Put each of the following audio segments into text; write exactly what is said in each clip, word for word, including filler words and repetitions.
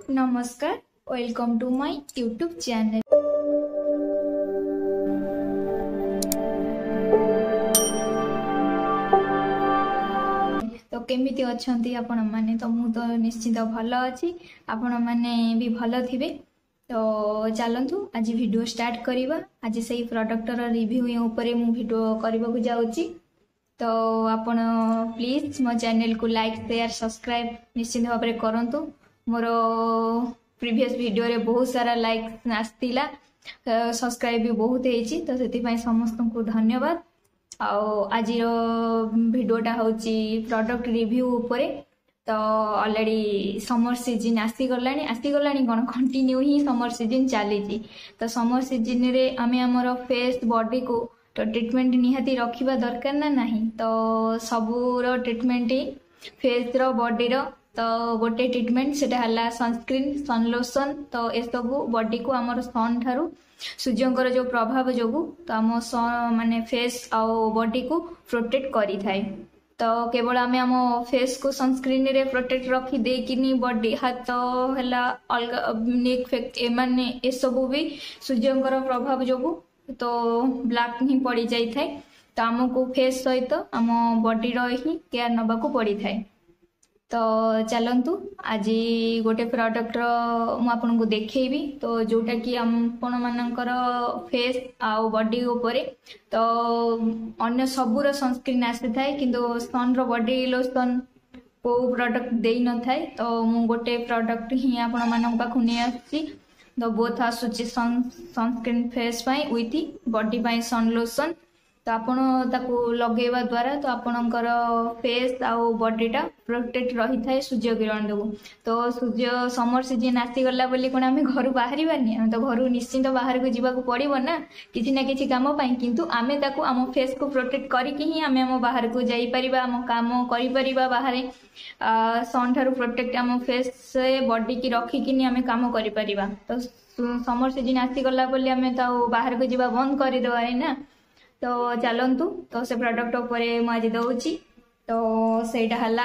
नमस्कार, welcome to my YouTube channel. तो केमिति अछंती आपण माने? तो मु तो निश्चित भल अछि, आपण माने भी भल थिबे। तो चलंतु आज वीडियो स्टार्ट करिबा। आज सही प्रोडक्ट रो रिव्यू ऊपर मु वीडियो करबा को जाउची। तो आपण प्लीज मो चैनल को लाइक शेयर सब्सक्राइब निश्चित भाव में करंतु। मोर प्रीवियस वीडियो रे बहुत सारा लाइक आस्तिला, सब्सक्राइब भी बहुत हेची, तो सेति पई समस्त को धन्यवाद। आज वीडियोटा होची प्रोडक्ट रिव्यू ऊपर। तो ऑलरेडी समर सीजन आसी गलानी आसी गलानी कोन कंटिन्यू ही समर सीजन चली। तो समर सीजन रे आमे हमर फेस बॉडी को तो ट्रीटमेंट निहाती रखिबा दरकार ना नहीं। तो सबूर ट्रीटमेंट फेस रो बॉडी रो तो गोटे ट्रीटमेंट सेटा हला सनस्क्रीन सन लोशन। तो ए सब बॉडी को हमर सन थारु सूर्यंकर जो प्रभाव जोगु तो आम माने फेस आउ बॉडी को प्रोटेक्ट करी थाए। तो केवल आमे आम फेस को सनस्क्रीन रे प्रोटेक्ट रखी दे किनी बॉडी हाथ हला अलगा नेक फेक्ट ए माने ए सब भी सूर्यंकर प्रभाव जोगु तो ब्लैक ही पड़ी जाई थाए। तो आमको फेस सहित आम बॉडी रो ही केयर नबा को पड़ी थाए। तो चलंतु आज गोटे प्रोडक्ट मु आपन को देखैबी। तो जोटा कि आपण मानकर फेस आउ बॉडी ऊपर तो अन्य सबूर सनस्क्रीन आसी थाए किंतु सन रो बॉडी लोशन को प्रोडक्ट देई न थाए। तो मु गोटे प्रोडक्ट ही आपण मानक पाखु नै आसी। तो बोथ आसुची सन सनस्क्रीन फेस पाई विथ बॉडी पाई सन लोशन। तो आपण ताकू लगेवा द्वारा तो आपणकर फेस आउ बॉडीटा प्रोटेक्ट रही थाए सूर्य किरण जो। तो सूर्य समर सीजन आसी गला बोली कोन आमे घर बाहरी बानी? हम तो घर निश्चित बाहर को जीवा को पड़िबो ना किछि ना किछि काम पाई, किंतु आमे ताकू आम फेस को प्रोटेक्ट करिकि ही आमे आम बाहर को जाई परिबा, आम काम करि परिबा। बाहर सन थारु प्रोटेक्ट आम फेस से बॉडी की रखिकि नि आमे काम करि परिबा। तो समर सीजन आसी गला बोली आमे तो बाहर को जीवा बंद कर दवा है ना। तो चलंतु तो से प्रोडक्ट ऊपर मु आज दउची। तो सेटा हला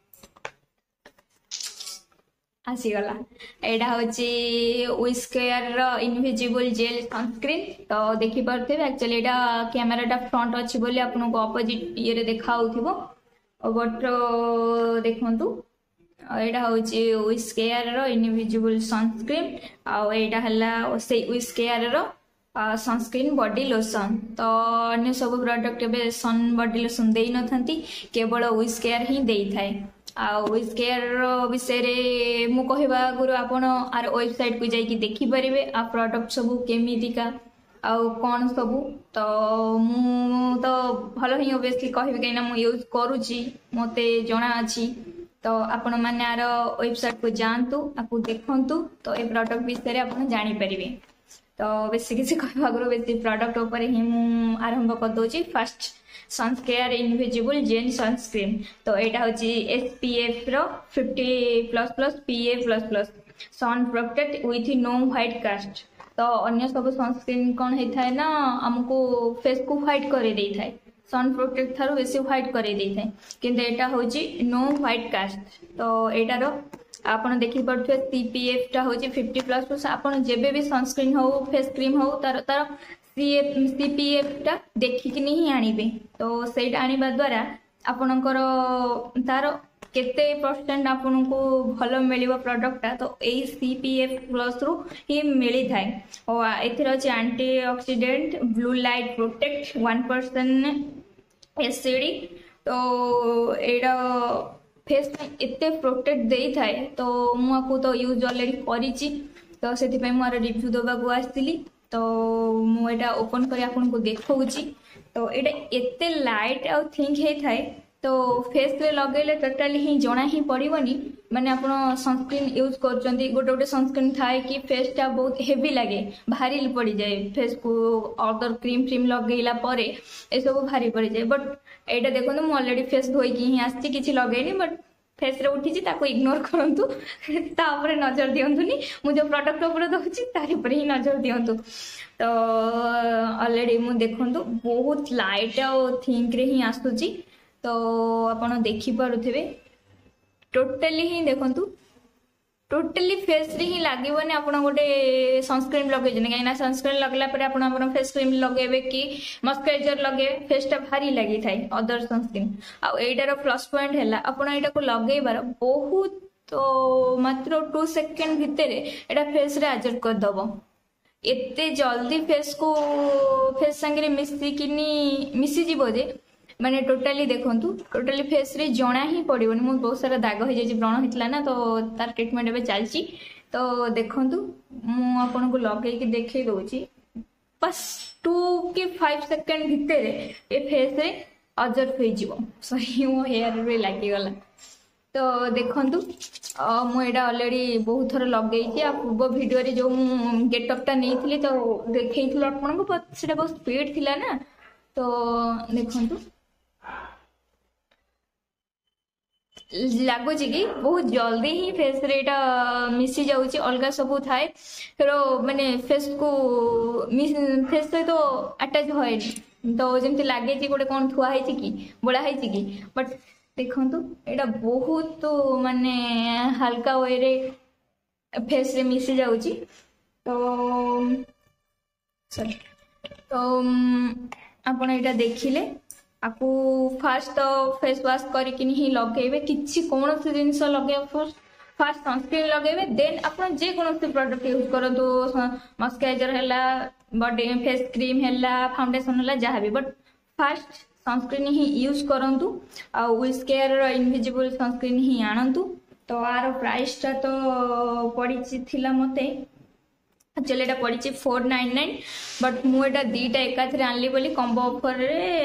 आसी गला एडा होची विस्केयर रो इनविजिबल जेल सनस्क्रीन। तो देखि परथे एक्चुअली एडा कैमराटा फ्रंट अछि बोली आपन को ऑपोजिट ये रे देखाउथिबो। बट देखंतु एडा होची विस्केयर रो इनविजिबल सनस्क्रीन आ एडा हला से विस्केयर रो सनस्क्रीन बॉडी लोशन। तो अन्य सब प्रोडक्ट बे सन बॉडी लोशन देई न थांती, केवल विस्केयर ही देई थाए। आ विस्केयर विषय रे मु कहबा गुरु आपण आर वेबसाइट को जाई कि देखि परिबे आ प्रोडक्ट सब केमितिका आ कोन सब। तो मु तो भलो ही ऑब्वियसली कहबे कैना मु यूज करूची, मते जणा अछि। तो आपण माने आर वेबसाइट को जानतु आपु देखंतु। तो ए प्रोडक्ट विषय रे आपण जानि परिबे। तो बेसी किसी कहबा गुरु बेसी प्रोडक्ट ऊपर ही मु आरंभ कर दोची। फर्स्ट सनस्केयर इनविजिबल जेल सनस्क्रीन। तो एटा होची एसपीएफ रो fifty plus plus PA plus plus sun protect with no white cast. तो अन्य सब सनस्क्रीन कोन हे थाए ना हमको फेस को व्हाइट करे देई थाए, सन प्रोटेक्ट थारो बेसी व्हाइट करे देई थाए, किंतु एटा होची नो व्हाइट कास्ट। तो एटा रो आपण देखि पड़थे सीपीएफ टा होची फिफ्टी प्लस प्लस। आपण जेबे भी सनस्क्रीन हो फेस क्रीम हो तार तार सीएफ सीपीएफ टा देखिकि नहीं आनिबे। तो सेटा आनिबा द्वारा आपणकर तार केते परसेंट आपन को भलो मिलिबो प्रोडक्टटा। तो एई सीपीएफ प्लस रु ही मिली थाए। और एथिर अछि antioxidant blue light protect one percent एसिडी। तो एडा फेस एते प्रोटेक्ट देई थाए। तो मु आपको तो यूज ऑलरेडी करिची, तो सेति पय मोर रिव्यू देबा को आस्तिली। तो मु एटा ओपन करी आपन को देखौची। तो एटा एते लाइट आ थिंक हे थाए। तो फेस रे लगेले टोटली ही जणा ही पड़िबनी माने आपण सनस्क्रीन यूज करचंती। गोटे गोटे सनस्क्रीन थाए कि फेस टा बहुत हेवी लागे, भारी पड़ी जाए फेस को अदर क्रीम क्रीम लगेला परे ए सब भारी पड़ी जाए। बट एटा देखो मु ऑलरेडी फेस धोई की ही आस्ती किछि लगेनी, बट फेस रे उठी ताको इग्नोर करंतु, ता ऊपर नजर दियंतुनी। मु जो प्रोडक्ट ऊपर दउची तारि ऊपर ही नजर दियंतु। तो ऑलरेडी मु देखंतु बहुत लाइट आ थिंक रे ही आसुची। तो आपण देखि पारुथिबे टोटली ही देखंतु टोटली फेस रे ही लागबनी आपण गोटे सनस्क्रीन लगे कहीं सनस्क्रीन लगला पर आपण अपन फेस क्रीम लगेबे कि मॉइस्चराइजर लगे फेस टा भारी लगी थाए अदर सनस्क्रीन आ एटार प्लस पॉइंट है आपण एटा को लगेबार बहुत तो मात्र टू सेकेंड भितर एटा फेस रे एडजस्ट कर दबो एते जल्दी फेस को फेस संगे मिसिकिनी मिसी जीवो जे माने टोटाली देखंतु टोटाली फेस रे जणा ही पड़िबनी मो बहुत सारा दाग हो जाय व्रण हितला ना तो तार ट्रीटमेंट एबे चलची तो देखंतु मु आपन को लगे कि देखे दोची बस टू की फाइव सेकेंड भितर ए फेस रे एडजस्ट हो जीवो सही मो हेयर रे लागी गला तो देखंतु मु एटा ऑलरेडी बहुत थर लगे आ पूर्व वीडियो रे जो गेटअप टा नहीं तो देखैथिल आपन को सेटा बहुत स्पीड थिला ना तो देखंतु लगुच कि बहुत जल्दी ही फेस रे मिसी जाऊँगी अलग सब थाए फिर माने फेस को फेस से तो अटैच होए तो जमी लगे गोटे कौन थुआ है कि बोला है कि बट देखंतु एटा बहुत तो माने हल्का वे रे फेस रे मिसी जाऊँगी तो सॉरी तो आपण एटा देखिले आपको फास्ट तो फेस वाश करके ही लगेबे किछि कौन से जिनस लगे फर्स्ट फास्ट सनस्क्रीन लगेबे देन आपण जे कौन से प्रोडक्ट यूज करतो मॉइस्चराइजर हैला बॉडी फेस क्रीम हैला फाउंडेशन हैला जहाँ भी बट फास्ट सनस्क्रीन ही यूज करंतु आ विश केयर इनविजिबल सनस्क्रीन ही आनंतु तो आर प्राइस टा तो पड़ी थिला मते एक्चुअली एटा पड़ी फोर नाइन नाइन बट मुझे दीटा एकाथरे आनली बोली कम्बो ऑफर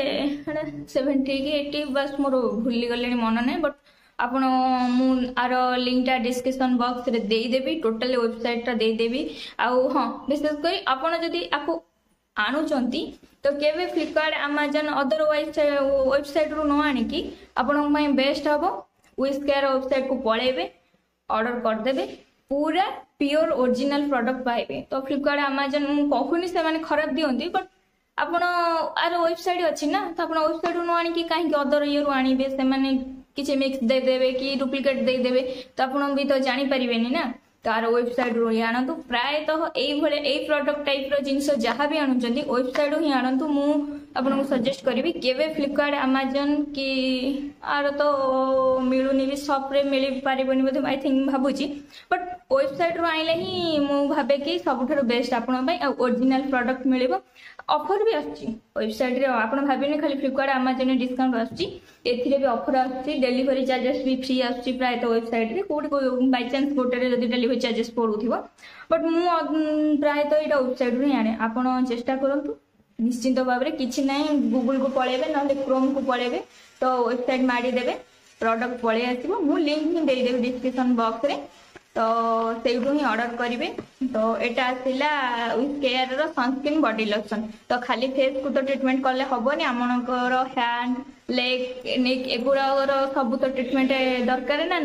रे सेवेंटी कि एटी बस मोर भूली गले मन ना बट आपण मु आर लिंक टा डिस्क्रिप्शन बॉक्स रे दे देबी टोटल वेबसाइट टा दे देबी आउ हां विशेष कर आपण जदी आपको आणुचंती तो केबे फ्लिपकार्ट अमेजन अदरवाइज वेबसाइट रो न आनी कि आपण में बेस्ट हबो विश केयर वेबसाइट को पळेबे ऑर्डर कर देबे पूरा प्योर ओरिजिनल प्रोडक्ट पाइबे तो फ्लिपकार्ट अमेजन कहूनी से माने खराब दियंती बट आपण आर वेबसाइट अच्छी ना तो आपण वेबसाइट नु आनी कि काहे अदर इयर आनीबे से माने किछि मिक्स दे देबे कि डुप्लीकेट दे देबे तो आपण भी तो जानि परिबेनी ना तो आर वेबसाइट रू ही आनतु प्राय तो एई भले एई प्रोडक्ट टाइप रो जिंस जहाँ भी आणुचंती वेबसाइट ही आनतु मु आपन को सजेस्ट करिवि केबे फ्लिपकार्ट अमेजन कि आर तो मिलुनी भी शॉप रे मिली पारिबनी बोध आई थिंक भाबुची बट वेबसाइट रू आइले ही मु भाबे कि सबुठारो बेस्ट आपन पई ओरिजिनल प्रोडक्ट मिलिबो ऑफर भी आछि वेबसाइट रे आपन भाबिने खाली फ्लिपकार्ट अमेजन डिस्काउंट आछि एथिरे भी ऑफर आछि डिलीवरी चार्जेस भी फ्री आछि प्राय तो वेबसाइट रे कोड बाय चांस गोटे रे जदी डिलीवरी चार्जेस पड़ुथिबो बट मु प्राय तो एटा वेबसाइट रू आने आपन चेष्टा करंतु निश्चिंत भाव में किसी ना गूगल को पलैबे ना क्रोम को पलैबे तो वेबसाइट मारी देबे प्रोडक्ट पळे आसीबो मु लिंक ही दे देबे डिस्क्रिप्शन बॉक्स रे तो सेउठू ही ऑर्डर करिवे तो एटा आसिला विश केयर रो सनस्क्रीन बॉडी लोशन तो खाली फेस को तो ट्रीटमेंट करले हबोनी हमनकर हैंड लेग नेक एगुरा रो सब तो ट्रीटमेंट दरकार ना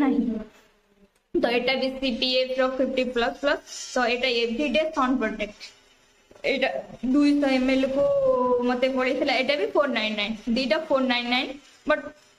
नहीं तो एटा भी सीपीएफ रो फिफ्टी प्लस प्लस तो एटा एवरीडे सन प्रोटेक्ट एटा टू हंड्रेड एम एल को मते पड़ी एटा भी फोर नाइन नाइन दीटा four nine nine but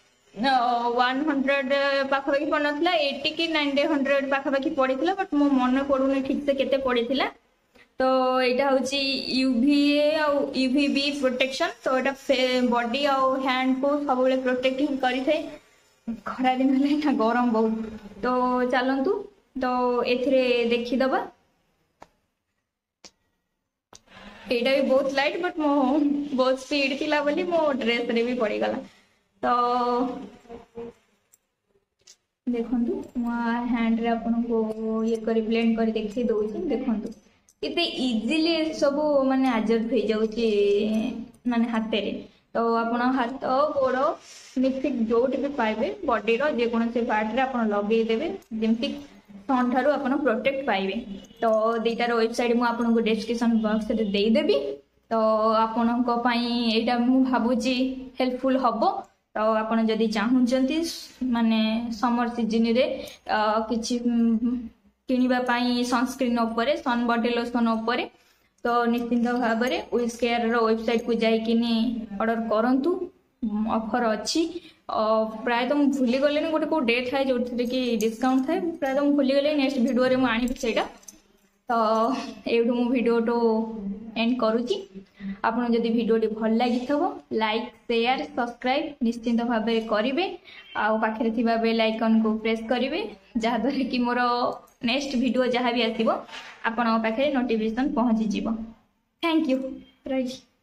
one hundred पाखापाखि पड़ ना एटी कि नाइनटी हंड्रेड पाखापाखि पड़ी बट मो मन पड़ूनी ठीक से केते पड़ी तो यहाँ हूँ यूवीए आउ यूवीबी प्रोटेक्शन तो यहाँ बॉडी आउ हैंड को सब प्रोटेक्ट ही करें खरा दिन है गरम बहुत तो चलतु तो एथिरे देखीदबा एटा भी बहुत लाइट बट मो बहुत स्पीड थिला बोली मो ड्रेस रे भी पड़ी गला तो देखंतु मो हैंड रे आपन को ये करी ब्लेंड करी देखि दोछि देखंतु इते इजीली सब माने एडजस्ट हो जाउछि माने हाथे रे तो आपन हाथ गोड़ मिक्सिक जोट भी पाइबे बॉडी रो जे कोन से पार्ट रे आपन लगे देबे जेमति सन ठारू आपन प्रोटेक्ट पाइबे तो दीटार वेबसाइट मु आपन को डिस्क्रिप्शन बॉक्स रे दे देबी तो आपन को पई एटा मु भाबुची हेल्पफुल हबो तो आपन जदी चाहुचंती माने समर सीजन रे किछि किनिबा पई सनस्क्रीन ऊपर सन बॉडी लोशन ऊपर तो निश्चिंत भाव में विश केयर रो वेबसाइट को जाई किनी ऑर्डर करंतु ऑफर अच्छी प्रायतः मुझे भूली गले गोटे को डे थाए जो कि डिस्काउंट थाए प्रायतः मुझे भूली गले नेक्स्ट भिडियो मुझे आनी से तो एठू मु भिडियो तो एंड करुच्ची आपन जदि भिडियो भल लगी लाइक शेयर सब्सक्राइब निश्चिंत भाव करेंगे आउ पाखे थिबा बेल आइकन को प्रेस करेंगे जहाँद्वारा कि मोर नेक्स्ट भिडियो जहाँ भी आसो आपण पाखे नोटिफिकेशन पहुँची जीव। Thank you.